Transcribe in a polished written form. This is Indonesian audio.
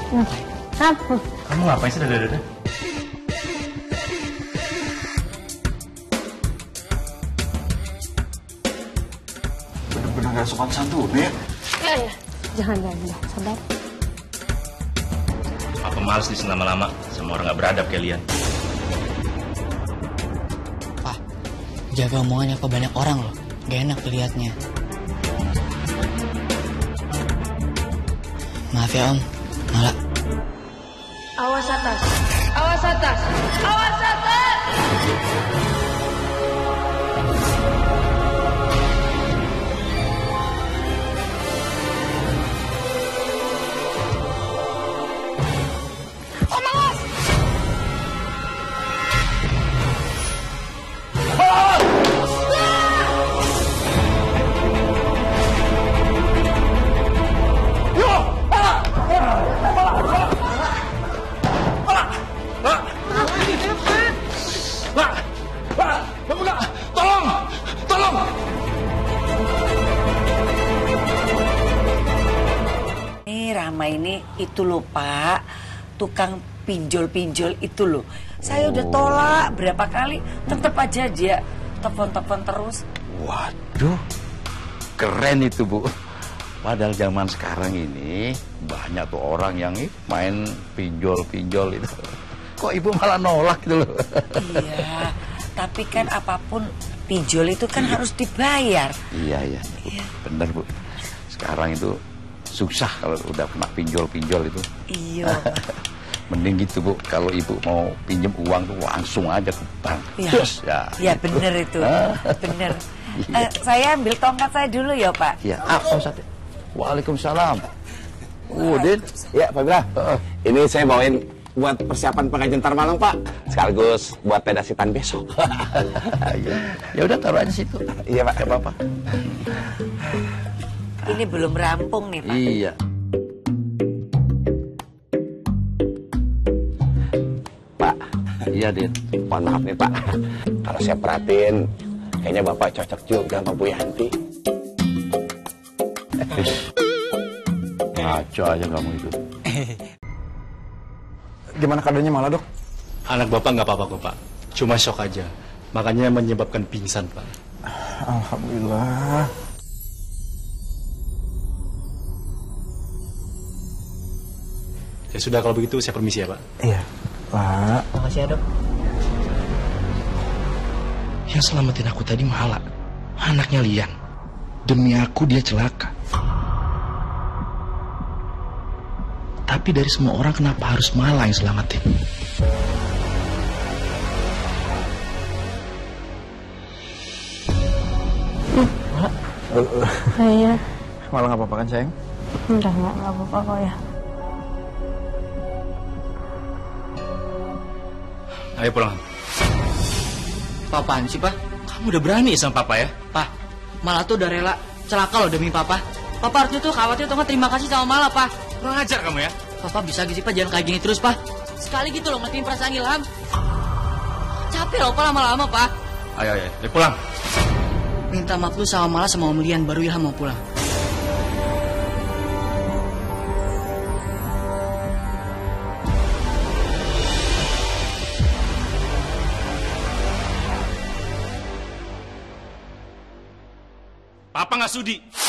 Kamu ngapain sih dada-dada? Bener-bener gak sopan santun ya? Ya. Jangan, sabar. Apa males di sini lama-lama sama orang gak beradab kalian? Pak, jaga omongannya ke banyak orang loh. Gak enak dilihatnya. Maaf ya Om, Mala. Awas atas. Awas atas. Awas atas. Rama ini itu loh Pak, tukang pinjol-pinjol itu loh. Saya udah tolak berapa kali, tetap aja dia telepon-telepon terus. Waduh, keren itu Bu. Padahal zaman sekarang ini banyak tuh orang yang main pinjol-pinjol itu. Kok Ibu malah nolak gitu loh? Iya, tapi kan apapun pinjol itu kan harus dibayar. Iya. Bener Bu. Sekarang itu susah kalau udah kena pinjol-pinjol itu. Iya. Mending gitu Bu, kalau Ibu mau pinjem uang tuh langsung aja ke bank. Iya. Yes, ya. Ya bener itu, bener. Saya ambil tongkat saya dulu ya Pak. Iya, Pak Ustadz. Waalaikumsalam. Din. Ya, Pak Bira. Ini saya bawain buat persiapan pengajian ntar malam, Pak. Sekaligus buat pedasitan besok. Ya udah taruh aja situ. Iya, Pak. Gak apa-apa. Ini belum rampung nih Pak. Iya. Pak. Iya, Din. Mohon maaf nih, Pak. Kalau saya perhatiin, kayaknya Bapak cocok juga sama Bu Yanti. Ngaco aja kamu itu. Gimana keadaannya malah, Dok? Anak bapak nggak apa-apa kok Pak, cuma shock aja. Makanya menyebabkan pingsan Pak. Alhamdulillah. Ya sudah kalau begitu saya permisi ya Pak. Iya, Pak. Makasih ya Dok. Yang selamatin aku tadi Mahala, anaknya Lian. Demi aku dia celaka. Tapi dari semua orang kenapa harus Mala yang selamatin? Iya. Malah nggak apa-apa kan, sayang? Udah nggak apa-apa kok ya. Ayo pulang. Apaan sih Pak? Kamu udah berani sama papa ya? Pak, Mala tuh udah rela celaka loh demi Papa. Papa harusnya tuh khawatir tuh terima kasih sama Mala Pak. Kurang ajar kamu ya? Papa bisa gitu sih Pak, jangan kayak gini terus Pak. Sekali gitu loh ngertiin perasaan Ilham. Capek loh Pak lama-lama Pak. Ayo, pulang. Minta maaf lu sama Mala sama Om Lian baru Ilham mau pulang. Papa nggak sudi.